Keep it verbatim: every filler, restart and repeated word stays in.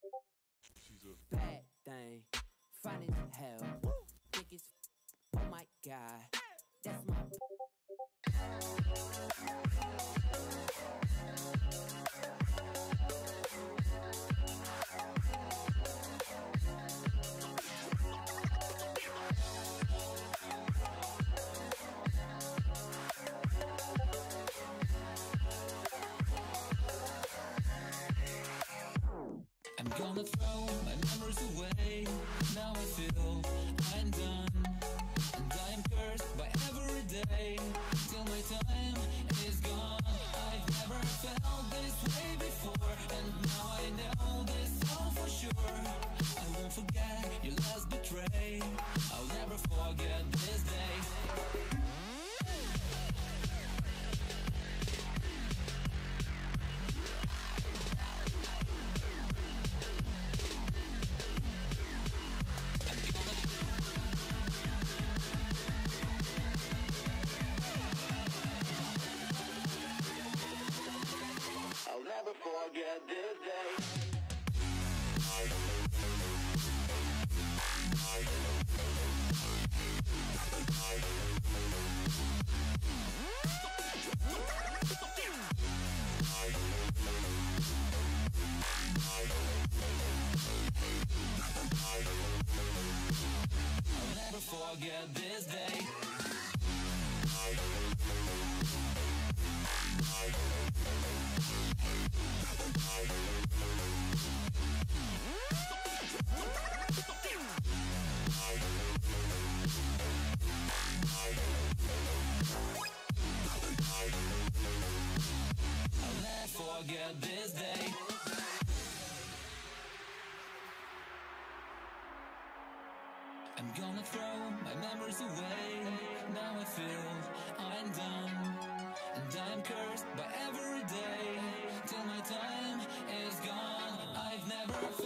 She's a bad thing, fine as hell, thick as oh my god, that's my. I'm gonna throw my memories away. Now I feel I'm done, and I am cursed by every day till my time is gone. I've never felt this way before, and now I know this all for sure. I won't forget your last betray. I'll never forget this day. I'll never forget this day. I'll never forget this day. I'll never forget this day. I'm gonna throw my memories away. Now I feel I'm done, and I'm cursed by every day till my time is gone. I've never